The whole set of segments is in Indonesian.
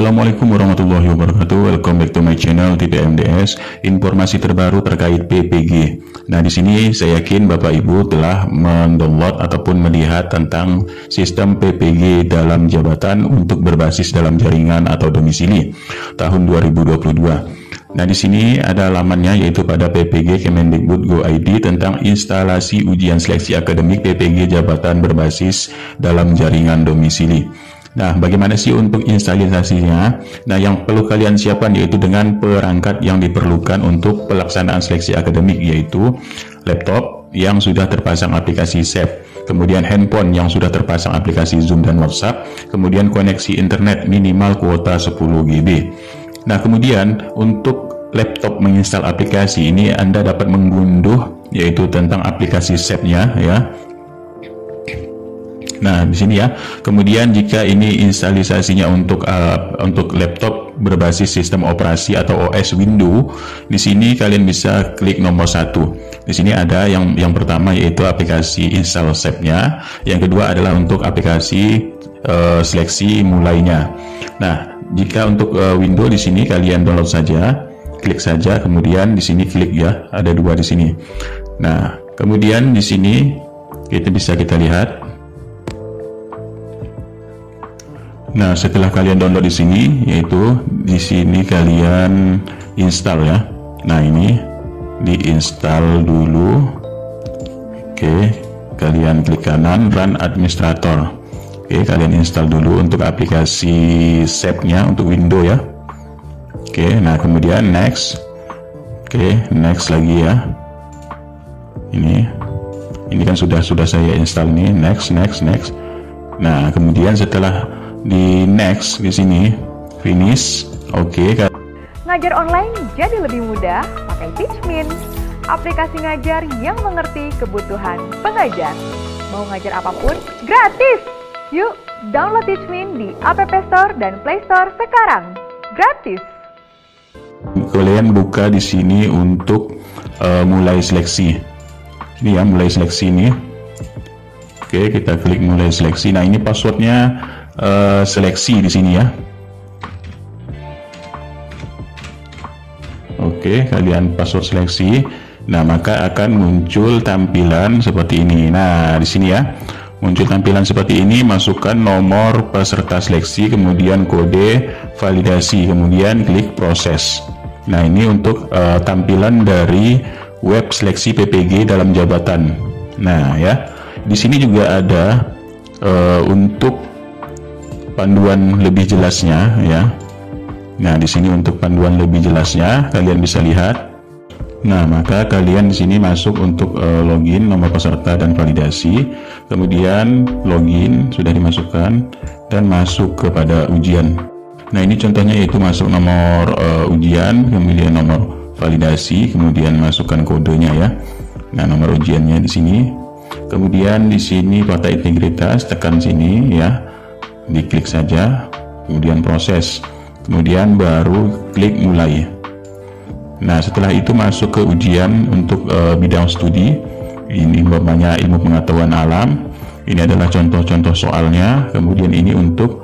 Assalamualaikum warahmatullahi wabarakatuh. Welcome back to my channel TPMDS. Informasi terbaru terkait PPG. Nah, di sini saya yakin Bapak Ibu telah mendownload ataupun melihat tentang sistem PPG dalam jabatan untuk berbasis dalam jaringan atau domisili tahun 2022. Nah, di sini ada lamannya yaitu pada PPG Kemendikbud Go ID tentang instalasi ujian seleksi akademik PPG jabatan berbasis dalam jaringan domisili. Nah, bagaimana sih untuk instalasinya? Nah, yang perlu kalian siapkan yaitu dengan perangkat yang diperlukan untuk pelaksanaan seleksi akademik, yaitu laptop yang sudah terpasang aplikasi SEP, kemudian handphone yang sudah terpasang aplikasi Zoom dan WhatsApp, kemudian koneksi internet minimal kuota 10 GB. Nah, kemudian untuk laptop menginstal aplikasi ini Anda dapat mengunduh yaitu tentang aplikasi SEP-nya ya. Nah, di sini ya. Kemudian jika ini instalasinya untuk laptop berbasis sistem operasi atau OS Windows, di sini kalian bisa klik nomor 1. Di sini ada yang pertama yaitu aplikasi install SEP-nya, yang kedua adalah untuk aplikasi seleksi mulainya. Nah, jika untuk Windows di sini kalian download saja, klik saja, kemudian di sini klik ya, ada dua di sini. Nah, kemudian di sini kita bisa lihat. Nah, setelah kalian download di sini, yaitu di sini kalian install ya. Nah, ini diinstal dulu. Oke, kalian klik kanan Run Administrator. Oke, kalian install dulu untuk aplikasi SEP-nya untuk Windows ya. Oke, nah kemudian next. Oke, next lagi ya. Ini kan sudah saya install nih. Next. Nah, kemudian setelah di next di sini finish. Oke. Ngajar online jadi lebih mudah pakai Teachmin, aplikasi ngajar yang mengerti kebutuhan pengajar. Mau ngajar apapun gratis. Yuk download Teachmin di App Store dan Play Store sekarang. Gratis. Kalian buka di sini untuk mulai seleksi. Ini ya, mulai seleksi ini. Oke, kita klik mulai seleksi. Nah, ini passwordnya seleksi di sini ya. Oke, kalian password seleksi. Nah, maka akan muncul tampilan seperti ini. Nah, di sini ya, muncul tampilan seperti ini. Masukkan nomor peserta seleksi, kemudian kode validasi, kemudian klik proses. Nah, ini untuk tampilan dari web seleksi PPG dalam jabatan. Nah, ya, di sini juga ada untuk panduan lebih jelasnya ya. Nah, di sini untuk panduan lebih jelasnya kalian bisa lihat. Nah, maka kalian di sini masuk untuk login, nomor peserta dan validasi. Kemudian login sudah dimasukkan dan masuk kepada ujian. Nah, ini contohnya yaitu masuk nomor ujian, kemudian nomor validasi, kemudian masukkan kodenya ya. Nah, nomor ujiannya di sini. Kemudian di sini fakta integritas, tekan sini ya. Diklik saja, kemudian proses, kemudian baru klik mulai. Nah, setelah itu masuk ke ujian untuk bidang studi. Ini umpamanya ilmu pengetahuan alam. Ini adalah contoh-contoh soalnya. Kemudian ini untuk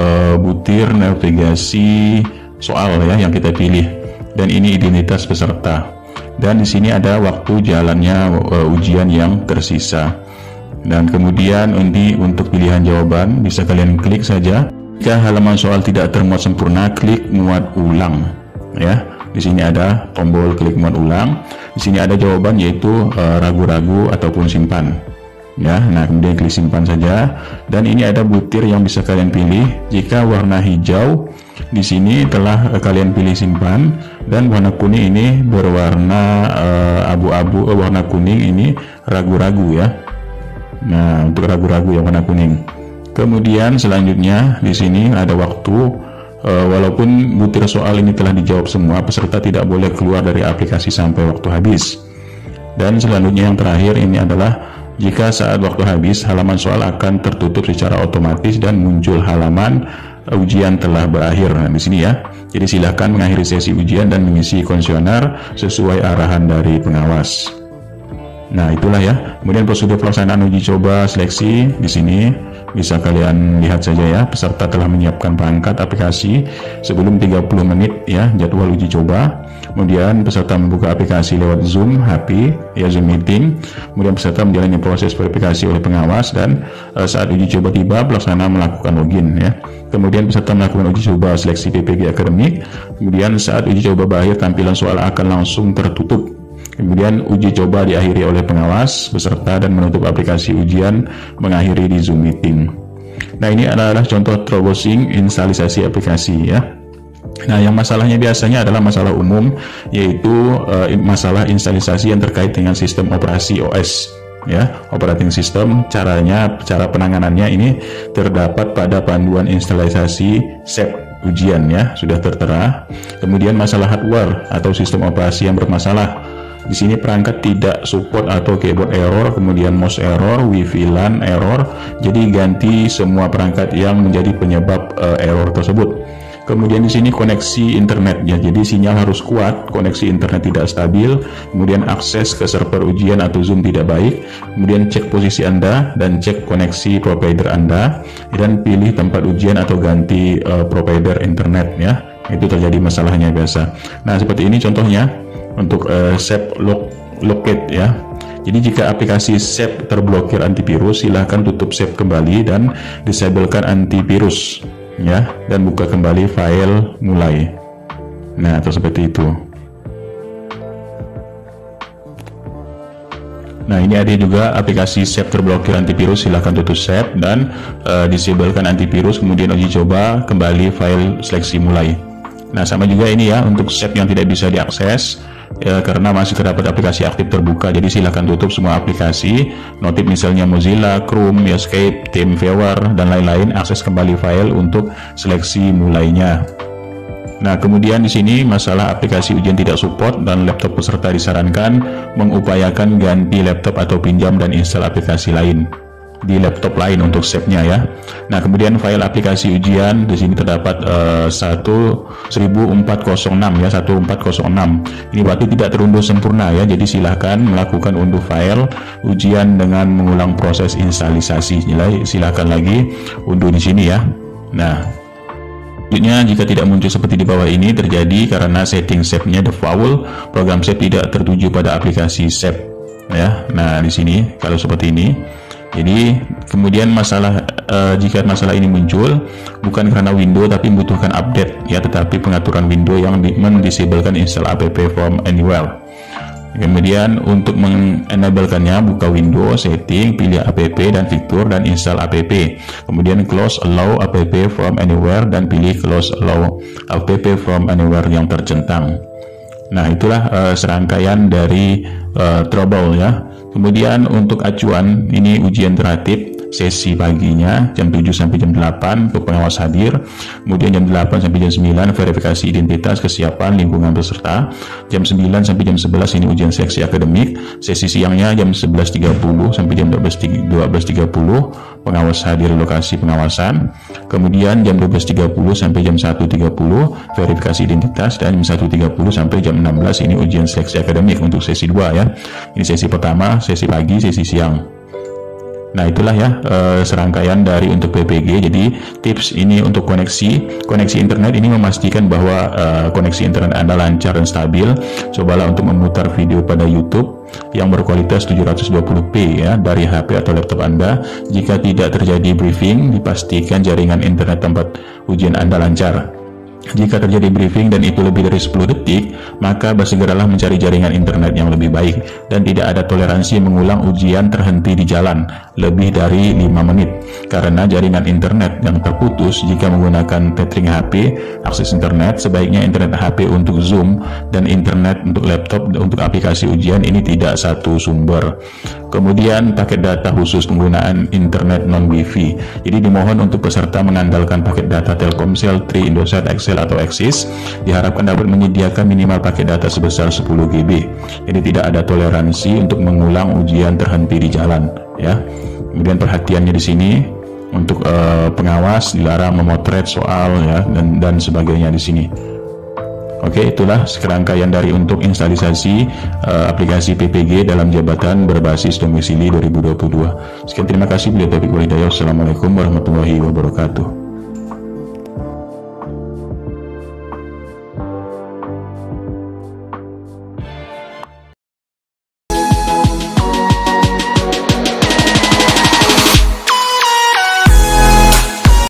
butir navigasi soal ya yang kita pilih. Dan ini identitas peserta. Dan di sini ada waktu jalannya ujian yang tersisa. Dan kemudian ini untuk pilihan jawaban, bisa kalian klik saja. Jika halaman soal tidak termuat sempurna, klik muat ulang ya. Di sini ada tombol klik muat ulang. Di sini ada jawaban yaitu ragu-ragu ataupun simpan ya. Nah, kemudian klik simpan saja. Dan ini ada butir yang bisa kalian pilih. Jika warna hijau di sini telah kalian pilih simpan, dan warna kuning ini berwarna abu-abu, warna kuning ini ragu-ragu ya. Nah, untuk ragu-ragu yang warna kuning. Kemudian selanjutnya di sini ada waktu. Walaupun butir soal ini telah dijawab semua, peserta tidak boleh keluar dari aplikasi sampai waktu habis. Dan selanjutnya yang terakhir ini adalah jika saat waktu habis, halaman soal akan tertutup secara otomatis dan muncul halaman ujian telah berakhir. Nah, di sini ya. Jadi silakan mengakhiri sesi ujian dan mengisi kuesioner sesuai arahan dari pengawas. Nah, itulah ya. Kemudian prosedur pelaksanaan uji coba seleksi di sini bisa kalian lihat saja ya. Peserta telah menyiapkan perangkat aplikasi sebelum 30 menit ya jadwal uji coba. Kemudian peserta membuka aplikasi lewat Zoom HP ya, Zoom meeting. Kemudian peserta menjalani proses verifikasi oleh pengawas, dan saat uji coba tiba pelaksana melakukan login ya. Kemudian peserta melakukan uji coba seleksi PPG akademik. Kemudian saat uji coba berakhir tampilan soal akan langsung tertutup. Kemudian uji coba diakhiri oleh pengawas, peserta, dan menutup aplikasi ujian mengakhiri di Zoom meeting. Nah, ini adalah contoh troubleshooting instalisasi aplikasi ya. Nah, yang masalahnya biasanya adalah masalah umum, yaitu masalah instalisasi yang terkait dengan sistem operasi OS ya, operating system. Cara penanganannya ini terdapat pada panduan instalisasi SEP ujian ya, sudah tertera. Kemudian masalah hardware atau sistem operasi yang bermasalah. Di sini perangkat tidak support atau keyboard error, kemudian mouse error, wifi LAN error. Jadi ganti semua perangkat yang menjadi penyebab error tersebut. Kemudian di sini koneksi internet ya, jadi sinyal harus kuat, koneksi internet tidak stabil, kemudian akses ke server ujian atau Zoom tidak baik. Kemudian cek posisi Anda dan cek koneksi provider Anda, dan pilih tempat ujian atau ganti provider internet ya. Itu terjadi masalahnya biasa. Nah, seperti ini contohnya untuk SEP locate ya. Jadi jika aplikasi SEP terblokir antivirus, silahkan tutup SEP kembali dan disablekan antivirus ya, dan buka kembali file mulai. Nah, atau seperti itu. Nah, ini ada juga aplikasi SEP terblokir antivirus, silahkan tutup SEP dan disablekan antivirus, kemudian uji coba kembali file seleksi mulai. Nah, sama juga ini ya untuk SEP yang tidak bisa diakses ya, karena masih terdapat aplikasi aktif terbuka. Jadi silahkan tutup semua aplikasi notif, misalnya Mozilla, Chrome, Escape, TeamViewer, dan lain-lain. Akses kembali file untuk seleksi mulainya. Nah, kemudian di sini masalah aplikasi ujian tidak support dan laptop peserta disarankan mengupayakan ganti laptop atau pinjam dan install aplikasi lain di laptop lain untuk SEP-nya ya. Nah, kemudian file aplikasi ujian di sini terdapat 1406 ya, 1406. Ini berarti tidak terunduh sempurna ya. Jadi silahkan melakukan unduh file ujian dengan mengulang proses instalisasi. Silahkan lagi unduh di sini ya. Nah, selanjutnya, jika tidak muncul seperti di bawah ini, terjadi karena setting SEP-nya default, program SEP tidak tertuju pada aplikasi SEP ya. Nah, di sini kalau seperti ini. Jadi kemudian jika masalah ini muncul bukan karena Windows tapi membutuhkan update ya, tetapi pengaturan Windows yang mendisablekan install app from anywhere. Kemudian untuk mengenablekannya, buka Windows, setting, pilih app dan fitur, dan install app. Kemudian close allow app from anywhere dan pilih close allow app from anywhere yang tercentang. Nah, itulah serangkaian dari trouble ya. Kemudian untuk acuan, ini ujian interaktif, sesi paginya jam 7 sampai jam 8 untuk pengawas hadir. Kemudian jam 8 sampai jam 9 verifikasi identitas kesiapan lingkungan peserta. Jam 9 sampai jam 11 ini ujian seleksi akademik. Sesi siangnya jam 11.30 sampai jam 12.30 pengawas hadir lokasi pengawasan. Kemudian jam 12.30 sampai jam 1.30 verifikasi identitas, dan jam 1.30 sampai jam 16 ini ujian seleksi akademik untuk sesi 2 ya. Ini sesi pertama, sesi pagi, sesi siang. Nah, itulah ya serangkaian dari untuk PPG. Jadi tips ini untuk koneksi internet ini memastikan bahwa koneksi internet Anda lancar dan stabil. Cobalah untuk memutar video pada YouTube yang berkualitas 720p ya dari HP atau laptop Anda. Jika tidak terjadi briefing, dipastikan jaringan internet tempat ujian Anda lancar. Jika terjadi briefing dan itu lebih dari 10 detik, maka bersegeralah mencari jaringan internet yang lebih baik, dan tidak ada toleransi mengulang ujian terhenti di jalan lebih dari 5 menit. Karena jaringan internet yang terputus jika menggunakan tethering HP, akses internet sebaiknya internet HP untuk Zoom dan internet untuk laptop untuk aplikasi ujian ini tidak satu sumber. Kemudian paket data khusus penggunaan internet non-Wi-Fi. Jadi dimohon untuk peserta mengandalkan paket data Telkomsel, Tri, Indosat, Excel atau Axis. Diharapkan dapat menyediakan minimal paket data sebesar 10 GB. Jadi tidak ada toleransi untuk mengulang ujian terhenti di jalan ya. Kemudian perhatiannya di sini untuk pengawas dilarang memotret soal ya dan sebagainya di sini. Oke, itulah serangkaian dari untuk instalisasi aplikasi PPG dalam jabatan berbasis domisili 2022. Sekian, terima kasih. Assalamualaikum warahmatullahi wabarakatuh.